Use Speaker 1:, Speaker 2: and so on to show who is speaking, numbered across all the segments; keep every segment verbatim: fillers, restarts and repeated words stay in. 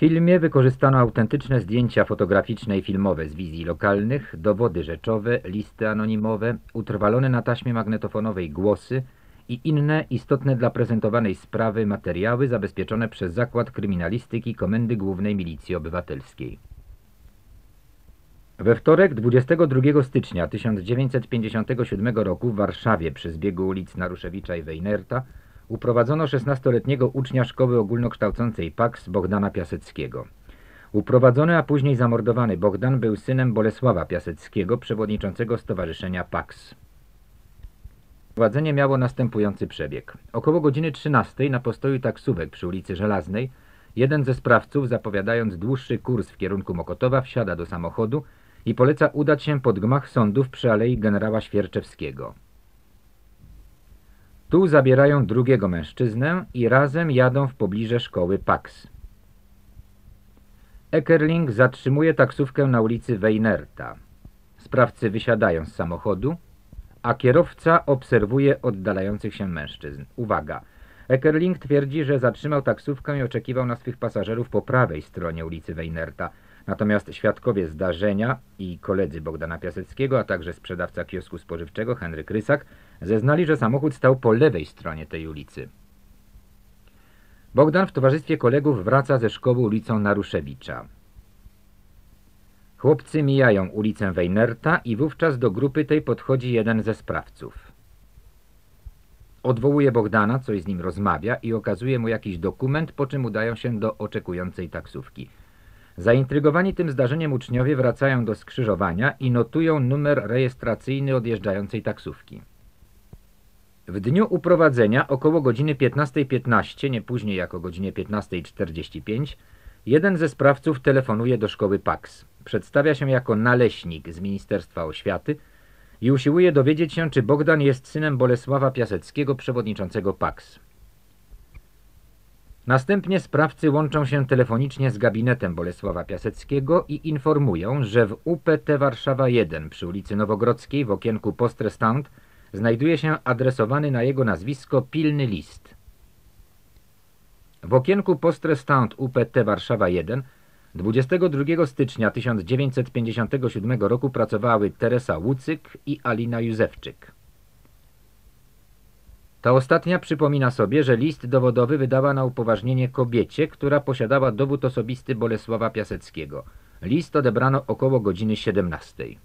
Speaker 1: filmie wykorzystano autentyczne zdjęcia fotograficzne i filmowe z wizji lokalnych, dowody rzeczowe, listy anonimowe, utrwalone na taśmie magnetofonowej głosy i inne istotne dla prezentowanej sprawy materiały zabezpieczone przez Zakład Kryminalistyki Komendy Głównej Milicji Obywatelskiej. We wtorek dwudziestego drugiego stycznia tysiąc dziewięćset pięćdziesiątego siódmego roku w Warszawie przy zbiegu ulic Naruszewicza i Wejnerta uprowadzono szesnastoletniego ucznia szkoły ogólnokształcącej P A K S Bogdana Piaseckiego. Uprowadzony, a później zamordowany Bogdan był synem Bolesława Piaseckiego, przewodniczącego Stowarzyszenia P A K S. Prowadzenie miało następujący przebieg. Około godziny trzynastej na postoju taksówek przy ulicy Żelaznej jeden ze sprawców, zapowiadając dłuższy kurs w kierunku Mokotowa, wsiada do samochodu i poleca udać się pod gmach sądów przy Alei Generała Świerczewskiego. Tu zabierają drugiego mężczyznę i razem jadą w pobliże szkoły P A K S. Eckerling zatrzymuje taksówkę na ulicy Wejnerta. Sprawcy wysiadają z samochodu, a kierowca obserwuje oddalających się mężczyzn. Uwaga! Eckerling twierdzi, że zatrzymał taksówkę i oczekiwał na swych pasażerów po prawej stronie ulicy Wejnerta. Natomiast świadkowie zdarzenia i koledzy Bogdana Piaseckiego, a także sprzedawca kiosku spożywczego Henryk Rysak zeznali, że samochód stał po lewej stronie tej ulicy. Bogdan w towarzystwie kolegów wraca ze szkoły ulicą Naruszewicza. Chłopcy mijają ulicę Wejnerta i wówczas do grupy tej podchodzi jeden ze sprawców. Odwołuje Bogdana, coś z nim rozmawia i okazuje mu jakiś dokument, po czym udają się do oczekującej taksówki. Zaintrygowani tym zdarzeniem uczniowie wracają do skrzyżowania i notują numer rejestracyjny odjeżdżającej taksówki. W dniu uprowadzenia około godziny piętnastej piętnaście, nie później jak o godzinie piętnastej czterdzieści pięć, jeden ze sprawców telefonuje do szkoły P A K S. Przedstawia się jako naleśnik z Ministerstwa Oświaty i usiłuje dowiedzieć się, czy Bogdan jest synem Bolesława Piaseckiego, przewodniczącego P A K S. Następnie sprawcy łączą się telefonicznie z gabinetem Bolesława Piaseckiego i informują, że w U P T Warszawa jeden przy ulicy Nowogrodzkiej w okienku Post-Restant znajduje się adresowany na jego nazwisko pilny list. W okienku Post-Restant U P T Warszawa jeden dwudziestego drugiego stycznia tysiąc dziewięćset pięćdziesiątego siódmego roku pracowały Teresa Łucyk i Alina Józefczyk. Ta ostatnia przypomina sobie, że list dowodowy wydała na upoważnienie kobiecie, która posiadała dowód osobisty Bolesława Piaseckiego. List odebrano około godziny siedemnastej.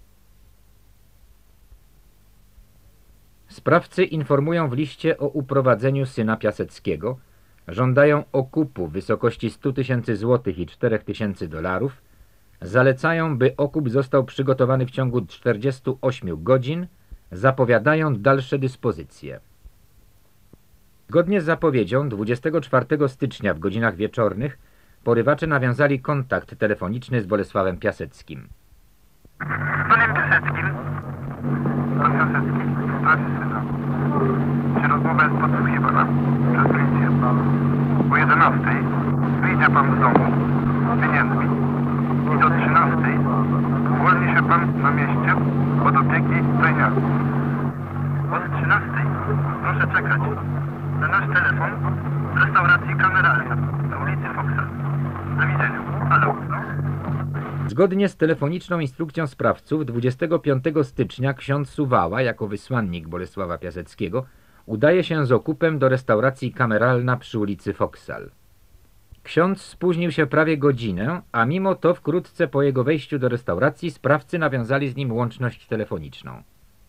Speaker 1: Sprawcy informują w liście o uprowadzeniu syna Piaseckiego, żądają okupu w wysokości stu tysięcy złotych i czterech tysięcy dolarów, zalecają, by okup został przygotowany w ciągu czterdziestu ośmiu godzin, zapowiadają dalsze dyspozycje. Zgodnie z zapowiedzią dwudziestego czwartego stycznia w godzinach wieczornych porywacze nawiązali kontakt telefoniczny z Bolesławem Piaseckim.
Speaker 2: Panem Piaseckim. Pan Piasecki, sprawie syna. Czy rozmowa jest podsłuchiwana przez policję? O jedenastej wyjdzie pan z domu z pieniędzmi i do trzynastej uwolni się pan na mieście od opieki wejniarki. Od trzynastej proszę czekać na nasz telefon w restauracji Kameralna na ulicy Foxa. Do widzenia. Halo.
Speaker 1: Zgodnie z telefoniczną instrukcją sprawców dwudziestego piątego stycznia ksiądz Suwała, jako wysłannik Bolesława Piaseckiego, udaje się z okupem do restauracji Kameralna przy ulicy Foksal. Ksiądz spóźnił się prawie godzinę, a mimo to wkrótce po jego wejściu do restauracji sprawcy nawiązali z nim łączność telefoniczną.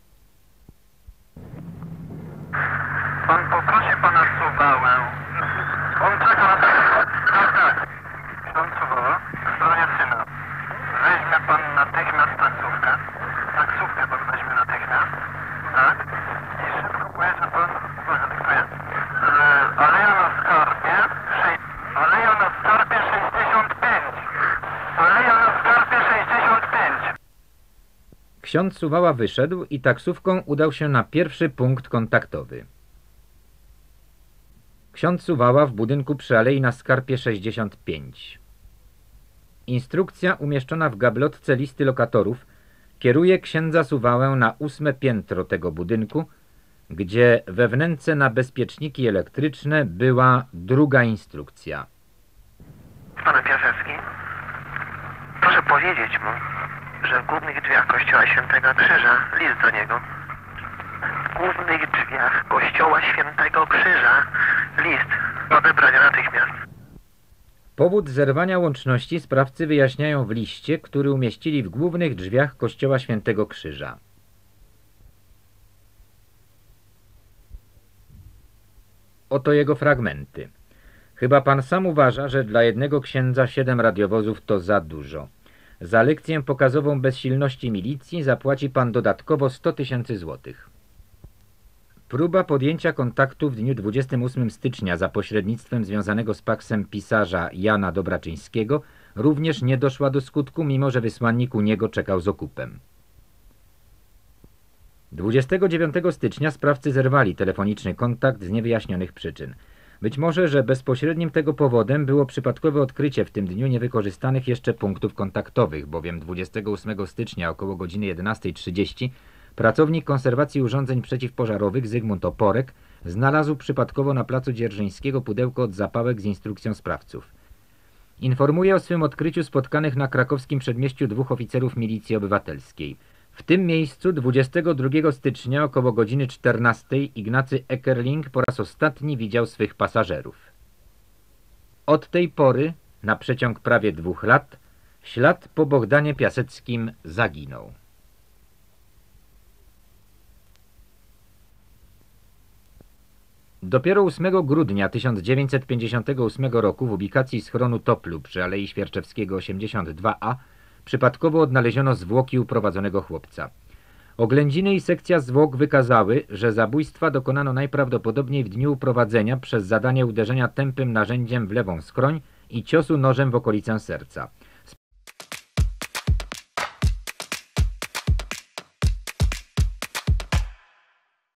Speaker 2: Pan poprosi pana Suwałę. On czeka na telefon. Tak, tak. Ksiądz Suwała, w sprawie syna. Weźmie pan natychmiast taksówkę. Taksówkę pan weźmie natychmiast. Tak. I szybko pojedzie pan. Uwaga, tak to jest. E, Aleja na Skarbie. Sze- Aleja na Skarbie sześćdziesiąt pięć. Aleja na Skarbie sześćdziesiąt pięć.
Speaker 1: Ksiądz Suwała wyszedł i taksówką udał się na pierwszy punkt kontaktowy. Ksiądz Suwała w budynku przy Alei na Skarpie sześćdziesiąt pięć. Instrukcja umieszczona w gablotce listy lokatorów kieruje księdza Suwałę na ósme piętro tego budynku, gdzie we wnęce na bezpieczniki elektryczne była druga instrukcja.
Speaker 2: Pan Piasecki. powiedzieć mu, że w głównych drzwiach kościoła Świętego Krzyża, list do niego. W głównych drzwiach kościoła Świętego Krzyża, list do odebrania natychmiast.
Speaker 1: Powód zerwania łączności sprawcy wyjaśniają w liście, który umieścili w głównych drzwiach kościoła Świętego Krzyża. Oto jego fragmenty. Chyba pan sam uważa, że dla jednego księdza siedem radiowozów to za dużo. Za lekcję pokazową bezsilności milicji zapłaci pan dodatkowo sto tysięcy złotych. Próba podjęcia kontaktu w dniu dwudziestego ósmego stycznia za pośrednictwem związanego z paksem pisarza Jana Dobraczyńskiego również nie doszła do skutku, mimo że wysłannik u niego czekał z okupem. dwudziestego dziewiątego stycznia sprawcy zerwali telefoniczny kontakt z niewyjaśnionych przyczyn. Być może, że bezpośrednim tego powodem było przypadkowe odkrycie w tym dniu niewykorzystanych jeszcze punktów kontaktowych, bowiem dwudziestego ósmego stycznia około godziny jedenastej trzydzieści pracownik konserwacji urządzeń przeciwpożarowych Zygmunt Oporek znalazł przypadkowo na placu Dzierżyńskiego pudełko od zapałek z instrukcją sprawców. Informuje o swym odkryciu spotkanych na krakowskim przedmieściu dwóch oficerów milicji obywatelskiej. W tym miejscu dwudziestego drugiego stycznia około godziny czternastej Ignacy Eckerling po raz ostatni widział swych pasażerów. Od tej pory, na przeciąg prawie dwóch lat, ślad po Bohdanie Piaseckim zaginął. Dopiero ósmego grudnia tysiąc dziewięćset pięćdziesiątego ósmego roku w ubikacji schronu Toplu przy Alei Świerczewskiego osiemdziesiąt dwa A przypadkowo odnaleziono zwłoki uprowadzonego chłopca. Oględziny i sekcja zwłok wykazały, że zabójstwa dokonano najprawdopodobniej w dniu uprowadzenia przez zadanie uderzenia tępym narzędziem w lewą skroń i ciosu nożem w okolicę serca.